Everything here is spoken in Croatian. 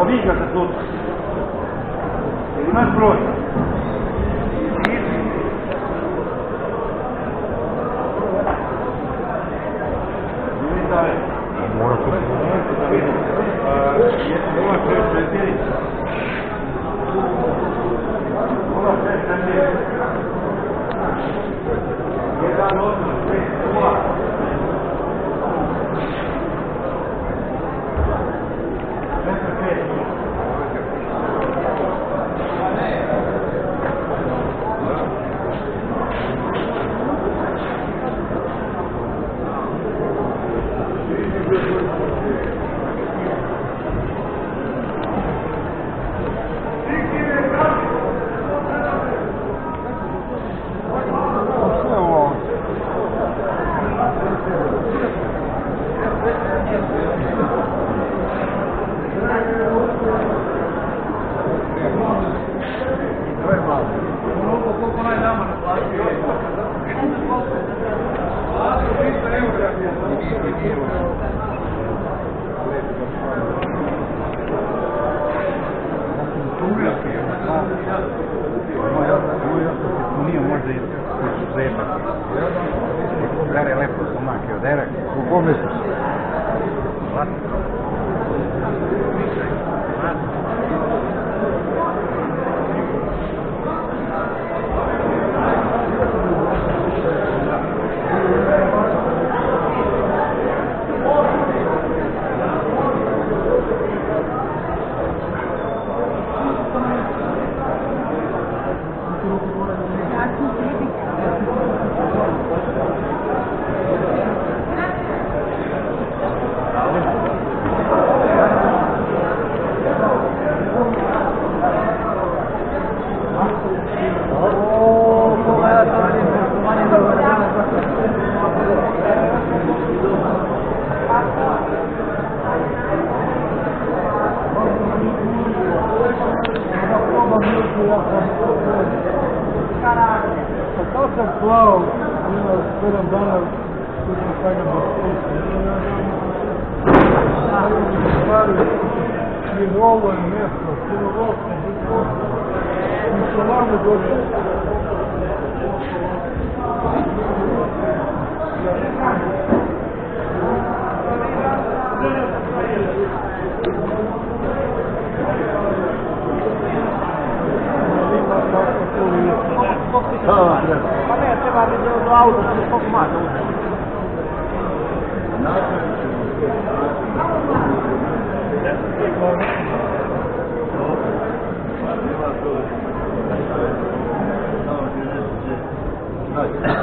Viga se sutra. Imaš broj? Mora to se. 064 Gare lepo stomak je oderek. U kom misliš? Kao sam slao, ima 7 dana, tu sam stavljam do stvari, jer ovo je mjesto, silovosno, mi se vamo dođe. Pa ne, treba mi do auta, da mi koliko mada uzeti. Hajde.